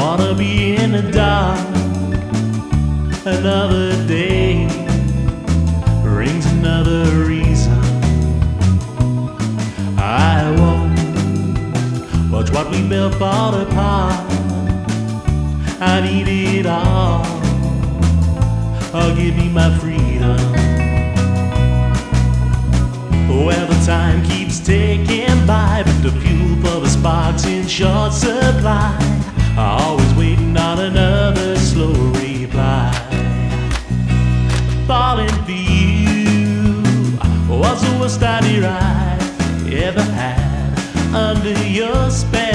wanna be in the dark. Another day brings another reason. I won't watch what we built fall apart. I need it all. Oh, give me my freedom. Well, the time keeps ticking by, but the fuel for the spark's in short supply. Always waiting on another slow reply. Falling for you was the worst idea I ever had. Under your spell